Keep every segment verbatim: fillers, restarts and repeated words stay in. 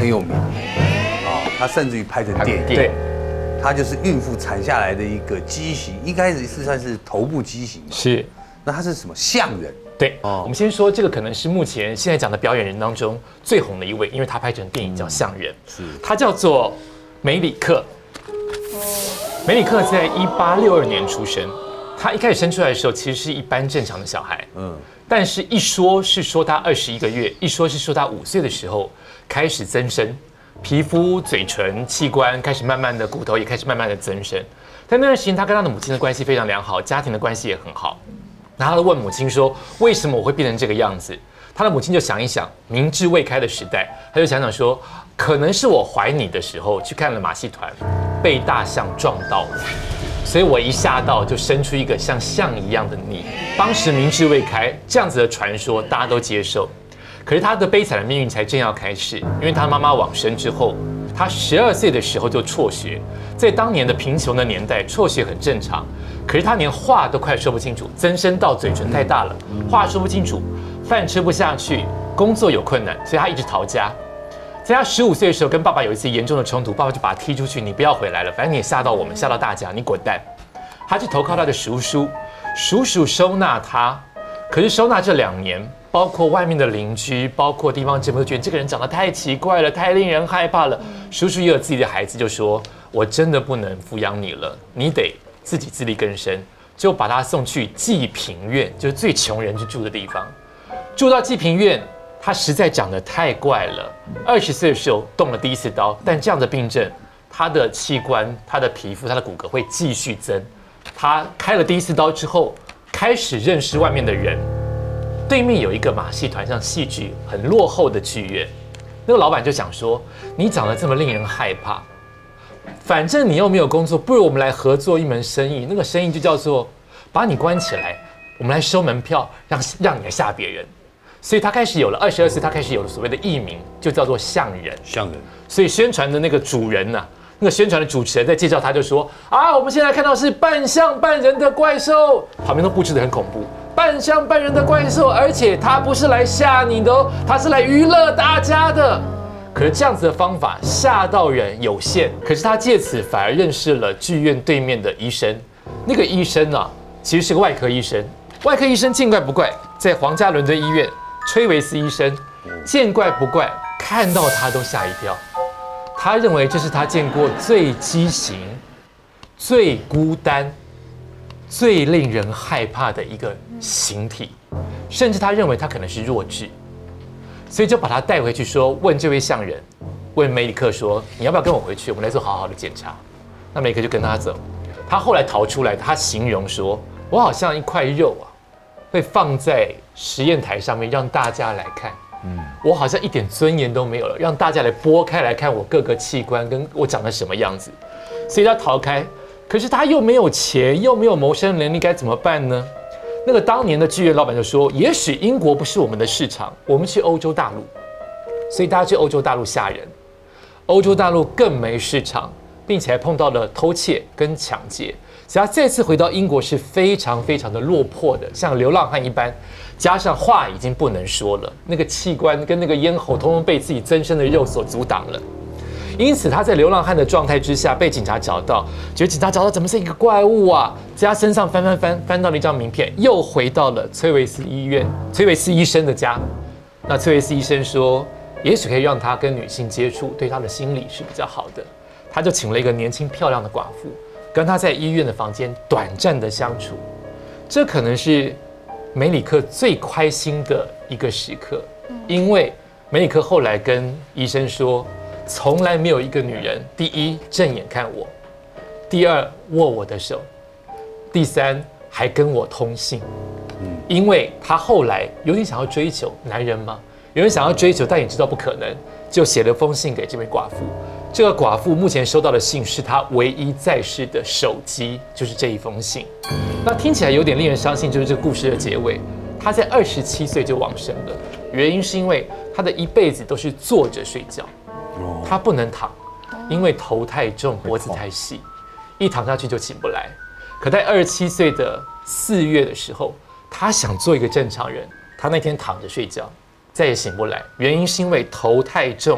很有名啊，他甚至于拍成电影。 对， 他就是孕妇产下来的一个畸形，一开始是算是头部畸形嘛。 是。 那他是什么象人？ 对，哦、我们先说这个可能是目前现在讲的表演人当中最红的一位，因为他拍成电影叫《象人》，是，他叫做梅里克。梅里克在一八六二年出生，他一开始生出来的时候其实是一般正常的小孩，嗯，但是一说是说他二十一个月，一说是说他五岁的时候开始增生，皮肤、嘴唇、器官开始慢慢的，骨头也开始慢慢的增生。在那段时间，他跟他的母亲的关系非常良好，家庭的关系也很好。然后他问母亲说：“为什么我会变成这个样子？”他的母亲就想一想，明智未开的时代，他就想想说，可能是我怀你的时候去看了马戏团，被大象撞到了，所以我一吓到就生出一个像象一样的你。当时明智未开，这样子的传说大家都接受。可是他的悲惨的命运才正要开始，因为他妈妈往生之后，他十二岁的时候就辍学。在当年的贫穷的年代，辍学很正常。可是他连话都快说不清楚，增生到嘴唇太大了，话说不清楚，饭吃不下去，工作有困难，所以他一直逃家。在他十五岁的时候，跟爸爸有一次严重的冲突，爸爸就把他踢出去，你不要回来了，反正你也吓到我们，吓到大家，你滚蛋。他去投靠他的叔叔，叔叔收纳他，可是收纳这两年，包括外面的邻居，包括地方政府都觉得这个人长得太奇怪了，太令人害怕了。叔叔也有自己的孩子，就说：“我真的不能抚养你了，你得自己自力更生。”就把他送去济贫院，就是最穷人去住的地方。住到济贫院，他实在长得太怪了。二十岁的时候动了第一次刀，但这样的病症，他的器官、他的皮肤、他的骨骼会继续增。他开了第一次刀之后，开始认识外面的人。对面有一个马戏团，像戏剧很落后的剧院，那个老板就想说：“你长得这么令人害怕。”反正你又没有工作，不如我们来合作一门生意。那个生意就叫做把你关起来，我们来收门票，让让你来吓别人。所以他开始有了二十二岁，他开始有了所谓的艺名，就叫做象人。 象人。 所以宣传的那个主人呐、啊，那个宣传的主持人在介绍他就说：“啊，我们现在看到是半象半人的怪兽，旁边都布置得很恐怖。半象半人的怪兽，而且他不是来吓你的哦，他是来娱乐大家的。”可是这样子的方法吓到人有限，可是他借此反而认识了剧院对面的医生。那个医生啊，其实是个外科医生。外科医生见怪不怪，在皇家伦敦医院，崔维斯医生见怪不怪，看到他都吓一跳。他认为这是他见过最畸形、最孤单、最令人害怕的一个形体，甚至他认为他可能是弱智。所以就把他带回去说，问这位象人，问梅里克说：“你要不要跟我回去？我们来做好好的检查。”那梅里克就跟他走。他后来逃出来，他形容说：“我好像一块肉啊，会放在实验台上面让大家来看。嗯，我好像一点尊严都没有了，让大家来剥开来看我各个器官跟我长得什么样子。”所以他逃开，可是他又没有钱，又没有谋生能力，该怎么办呢？那个当年的剧院老板就说：“也许英国不是我们的市场，我们去欧洲大陆。”所以大家去欧洲大陆吓人，欧洲大陆更没市场，并且还碰到了偷窃跟抢劫。所以他再次回到英国是非常非常的落魄的，像流浪汉一般，加上话已经不能说了，那个器官跟那个咽喉通通被自己增生的肉所阻挡了。因此他在流浪汉的状态之下被警察找到，觉得警察找到怎么是一个怪物啊，在他身上翻翻翻翻到了一张名片，又回到了崔维斯医院崔维斯医生的家。那崔维斯医生说，也许可以让他跟女性接触，对他的心理是比较好的。他就请了一个年轻漂亮的寡妇，跟他在医院的房间短暂的相处。这可能是梅里克最开心的一个时刻，因为梅里克后来跟医生说，从来没有一个女人，第一正眼看我，第二握我的手，第三还跟我通信。因为他后来有点想要追求男人吗？有人想要追求，但也知道不可能，就写了封信给这位寡妇。这个寡妇目前收到的信是他唯一在世的手机，就是这一封信。那听起来有点令人伤心，就是这个故事的结尾。他在二十七岁就往生了，原因是因为他的一辈子都是坐着睡觉。他不能躺，因为头太重，脖子太细，一躺下去就起不来。可在二十七岁的四月的时候，他想做一个正常人，他那天躺着睡觉，再也醒不来。原因是因为头太重，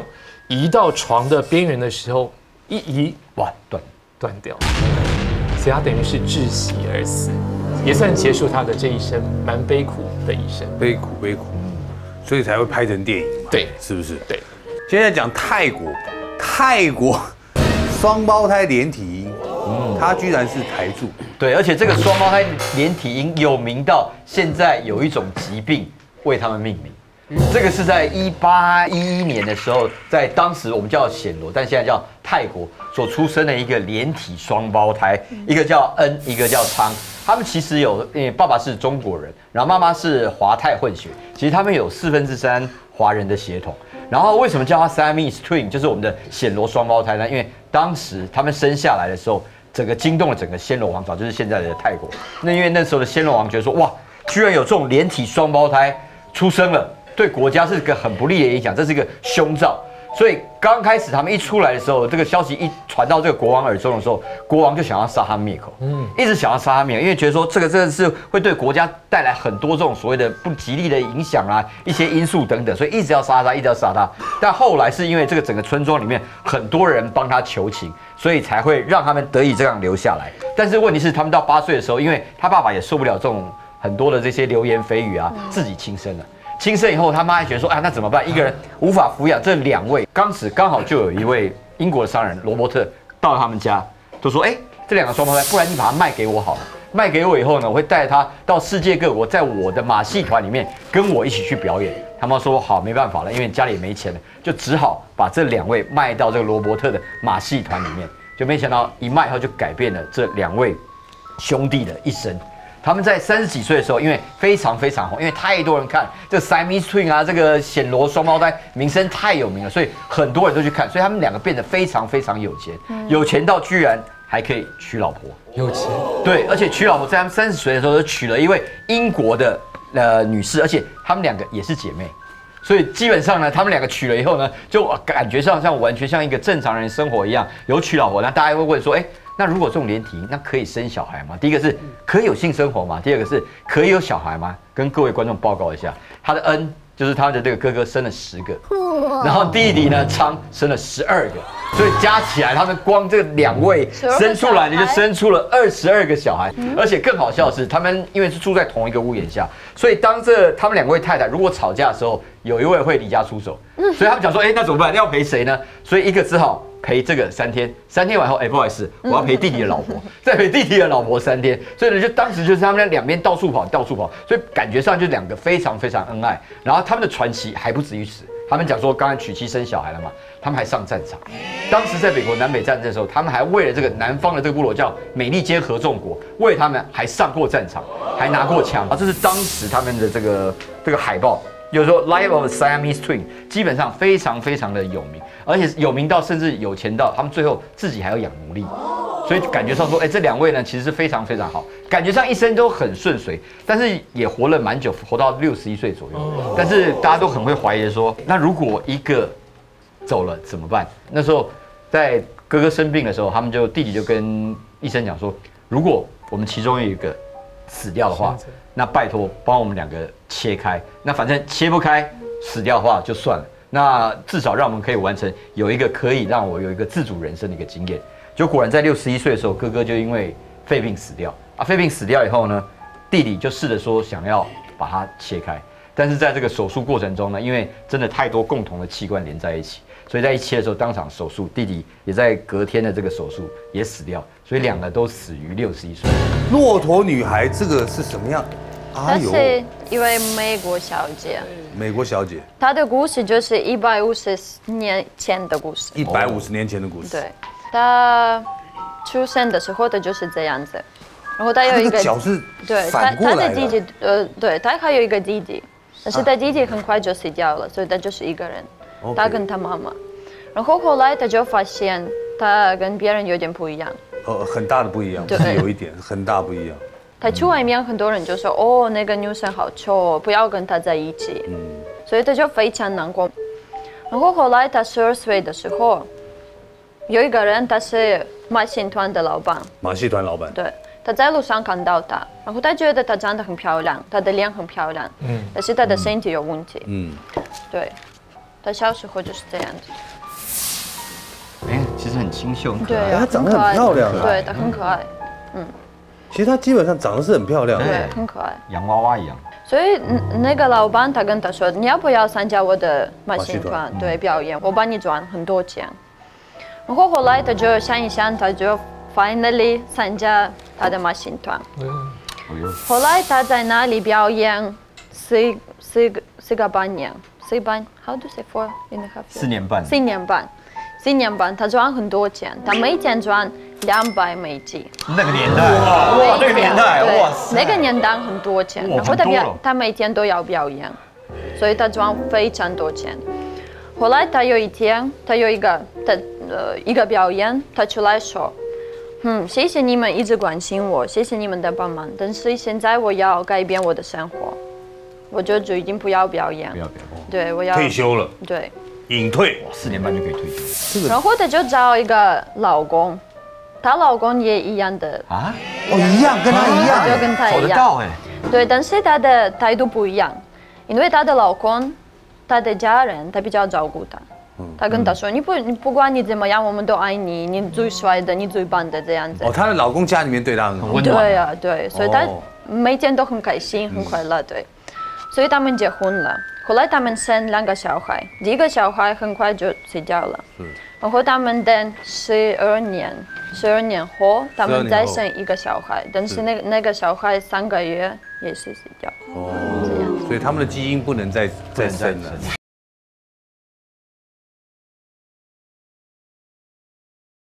移到床的边缘的时候，一移哇断断掉，所以他等于是窒息而死，也算结束他的这一生蛮悲苦的一生。 悲苦悲苦，所以才会拍成电影嘛， 对， 是不是？ 对。 现在讲泰国，泰国双胞胎连体婴，嗯，它居然是台柱。 对，而且这个双胞胎连体婴有名到现在有一种疾病为他们命名。这个是在一八一一年的时候，在当时我们叫暹罗，但现在叫泰国所出生的一个连体双胞胎，一个叫恩，一个叫昌。他们其实有，因为爸爸是中国人，然后妈妈是华泰混血，其实他们有四分之三华人的血统。然后为什么叫他 Siamese Twin， 就是我们的暹罗双胞胎呢？因为当时他们生下来的时候，整个惊动了整个暹罗王朝，就是现在的泰国。那因为那时候的暹罗王觉得说，哇，居然有这种连体双胞胎出生了。对国家是个很不利的影响，这是一个凶兆。所以刚开始他们一出来的时候，这个消息一传到这个国王耳中的时候，国王就想要杀他灭口，嗯，一直想要杀他灭口，因为觉得说这个真的是会对国家带来很多这种所谓的不吉利的影响啊，一些因素等等，所以一直要杀他，一直要杀他。但后来是因为这个整个村庄里面很多人帮他求情，所以才会让他们得以这样留下来。但是问题是，他们到八岁的时候，因为他爸爸也受不了这种很多的这些流言蜚语啊，自己轻生了。轻生以后，他妈还觉得说，哎，那怎么办？一个人无法抚养这两位。当时刚好就有一位英国的商人罗伯特到了他们家，就说，哎，这两个双胞胎，不然你把它卖给我好了。卖给我以后呢，我会带他到世界各国，在我的马戏团里面跟我一起去表演。他妈说好，没办法了，因为家里也没钱了，就只好把这两位卖到这个罗伯特的马戏团里面。就没想到一卖以后，就改变了这两位兄弟的一生。他们在三十几岁的时候，因为非常非常红，因为太多人看这 Siamese Twin 啊，这个暹罗双胞胎名声太有名了，所以很多人都去看，所以他们两个变得非常非常有钱，有钱到居然还可以娶老婆。 有钱， 对，而且娶老婆在他们三十岁的时候，就娶了一位英国的呃女士，而且他们两个也是姐妹。所以基本上呢，他们两个娶了以后呢，就感觉上像完全像一个正常人生活一样，有娶老婆。那大家会问说，哎，那如果这种连体婴，那可以生小孩吗？第一个是可以有性生活吗？第二个是可以有小孩吗？跟各位观众报告一下，他的恩就是他的这个哥哥生了十个，然后弟弟呢昌生了十二个，所以加起来他们光这两位生出来的就生出了二十二个小孩。而且更好笑的是，他们因为是住在同一个屋檐下，所以当这他们两位太太如果吵架的时候，有一位会离家出走，所以他们讲说，哎，那怎么办？要陪谁呢？所以一个只好陪这个三天，三天完后，哎，不好意思，我要陪弟弟的老婆，再陪弟弟的老婆三天。所以呢，就当时就是他们两边到处跑，到处跑，所以感觉上就两个非常非常恩爱。然后他们的传奇还不止于此，他们讲说，刚才娶妻生小孩了嘛，他们还上战场。当时在美国南北战争的时候，他们还为了这个南方的这个部落叫美利坚合众国，为了他们还上过战场，还拿过枪啊。这是当时他们的这个这个海报。有时候 Life of Siamese Twin 基本上非常非常的有名，而且有名到甚至有钱到他们最后自己还要养奴隶，所以感觉上说，哎，这两位呢其实是非常非常好，感觉上一生都很顺遂，但是也活了蛮久，活到六十一岁左右。但是大家都很会怀疑说，那如果一个走了怎么办？那时候在哥哥生病的时候，他们就弟弟就跟医生讲说，如果我们其中有一个死掉的话，那拜托帮我们两个切开。那反正切不开，死掉的话就算了。那至少让我们可以完成有一个可以让我有一个自主人生的一个经验。就果然在六十一岁的时候，哥哥就因为肺病死掉啊。肺病死掉以后呢，弟弟就试着说想要把它切开，但是在这个手术过程中呢，因为真的太多共同的器官连在一起，所以在一切的时候当场手术，弟弟也在隔天的这个手术也死掉，所以两个都死于六十一岁。 骆驼女孩这个是什么样？ 她是一位美国小姐。 美国小姐。 她的故事就是一百五十年前的故事。 一百五十年前的故事。 对，她出生的时候她就是这样子，然后她有一个脚是对， 反过来的。 她的弟弟呃，对，她还有一个弟弟，但是她弟弟很快就死掉了，所以她就是一个人。她跟她妈妈，然后后来她就发现她跟别人有点不一样。 呃，很大的不一样，不是有一点很大不一样。 他去外面，很多人就说：“哦，那个女生好丑，不要跟她在一起。”嗯，所以他就非常难过。然后后来他十二岁的时候，有一个人他是马戏团的老板。 马戏团老板。 对，他在路上看到他，然后他觉得他长得很漂亮，他的脸很漂亮，嗯，但是他的身体有问题。嗯，对，他小时候就是这样子。 其实很清秀，很可对爱。 啊， 她长得很可爱漂亮啊对，她很可爱， 其实她基本上长得是很漂亮的。 对，很可爱。 洋娃娃一样。 所以嗯那个老板他跟他说，你要不要参加我的马戏马戏团团？对，表演，我帮你赚很多钱。然后后来他就想一想，他就 finally 参加他的马戏团。后来他在那里表演四四个四个半年，四半 how do you say four in a half year？ 四年半。 四年半，四年半，他赚很多钱，他每天赚两百美金。 那个年代，哇，那个年代， 对哇塞， 那个年代很多钱， 哇然后他表很多了他每天都要表演，所以他赚非常多钱。后来他有一天，他有一个他呃一个表演，他出来说，嗯，谢谢你们一直关心我，谢谢你们的帮忙，但是现在我要改变我的生活，我就决定不要表演不，要不要， 对我要退休了， 对， 隐退。 四年半就可以退休然后他就找一个老公，她老公也一样的， 啊？ 哦，一样，跟她一样。 就跟她走一样。 得到哎， 对，但是她的态度不一样，因为她的老公，她的家人，他比较照顾她。她跟她说：“你不，你不管你怎么样，我们都爱你，你最帅的，你最棒的这样子。 哦，她的老公家里面对她很好。 温暖对啊，对，所以她哦每天都很开心，很快乐，对。所以他们结婚了，后来他们生两个小孩，第一个小孩很快就死掉了，然后他们等十二年，十二年后他们再生一个小孩，但是那个那个小孩三个月也是死掉。 哦，所以他们的基因不能再再生了。